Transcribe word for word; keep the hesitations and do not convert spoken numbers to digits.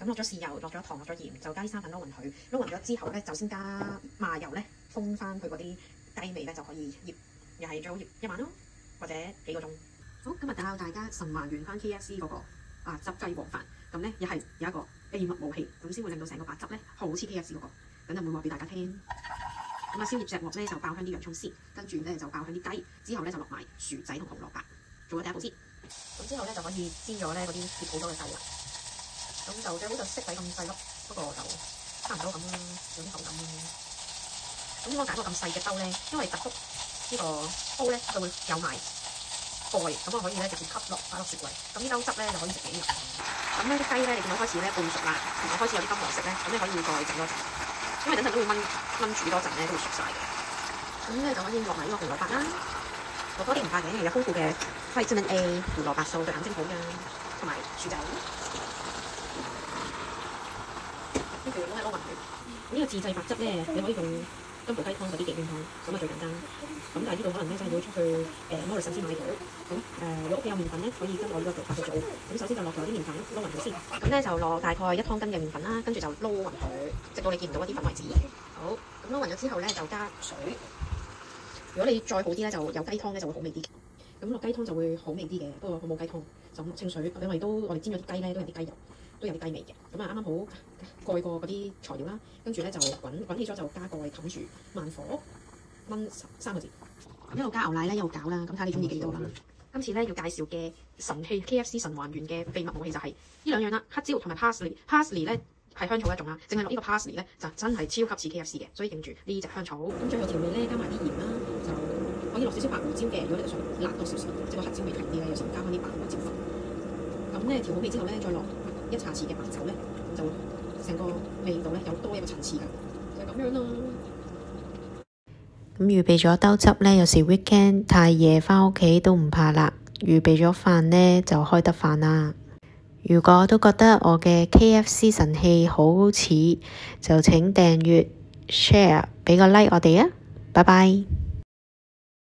咁落咗豉油，落咗糖，落咗鹽，就加啲生粉撈勻佢。撈勻咗之後咧，就先加麻油咧，封翻佢嗰啲雞味咧，就可以醃，又係最好醃一晚咯，或者幾個鐘。好，今日教大家神還原翻 K F C 嗰、那個啊汁雞皇飯，咁咧又係有一個秘密武器，咁先會令到成個白汁咧好似 K F C 嗰、那個，咁就會話俾大家聽。咁啊，燒熱隻鑊咧就爆香啲洋葱絲，跟住咧就爆香啲雞，之後咧就落埋薯仔同紅蘿蔔，做咗第一步先。咁之後咧就可以煎咗咧嗰啲醃好咗嘅雞啦。咁就最好就色底咁細粒，不過就差唔多咁啦，有啲口感啦。咁我揀個咁細嘅兜咧，因為特福呢個煲咧佢會有埋蓋，咁我可以咧直接吸落擺落雪櫃。咁呢兜汁咧就可以食幾日。咁呢啲雞咧，你見到開始咧半熟啦，同埋開始有啲金黃色咧，咁你可以再整多陣，因為等陣都會燜燜煮多陣咧都會熟晒嘅。咁咧就可以落埋呢個紅蘿蔔啦，落多啲唔怕嘅，因為有豐富嘅 vitamin A 胡蘿蔔素對眼睛好㗎，同埋薯仔。跟住攞喺撈勻佢。呢個自製白汁咧，你可以用金寶雞湯嗰啲忌廉湯，咁啊最簡單。咁但係呢度可能咧真係要出去誒摩利臣先買到。咁誒，如果屋企有麵粉咧，可以跟我呢個做法去做。咁首先就落咗啲麵粉撈勻佢先。咁咧就落大概一湯羹嘅麵粉啦，跟住就撈勻佢，直到你見唔到一啲粉為止。好，咁撈勻咗之後咧就加水。如果你再好啲咧，就有雞湯咧就會好味啲。咁落雞湯就會好味啲嘅，不過我冇雞湯，就清水，因為都我哋煎咗啲雞咧都有啲雞油。都有啲雞味嘅，咁啊啱啱好蓋過嗰啲材料啦，跟住咧就滾滾起咗就加蓋冚住，慢火燜三個字。一路加牛奶咧，一路攪啦，咁睇下你中意幾多啦。今次咧要介紹嘅神器 K F C 神還原嘅秘密武器就係呢兩樣啦，黑椒同埋 parsley。parsley 咧係香草一種啦，淨係落呢個 parsley 咧就真係超級似 K F C 嘅，所以記住呢隻香草。咁最後調味咧加埋啲鹽啦，就可以落少少白胡椒嘅，如果你想辣多少少，即係個黑椒味強啲咧，有時加翻啲白胡椒粉。咁咧調好味之後咧，再落一茶匙嘅白酒咧，就成個味道咧有多一個層次㗎，就係咁樣啦。 咁預備咗兜汁咧，有時 weekend 太夜返屋企都唔怕辣，預備咗飯咧就開得飯啦。如果都覺得我嘅 K F C 神器好似，就請訂閱 share 俾個 like 我哋啊，拜拜。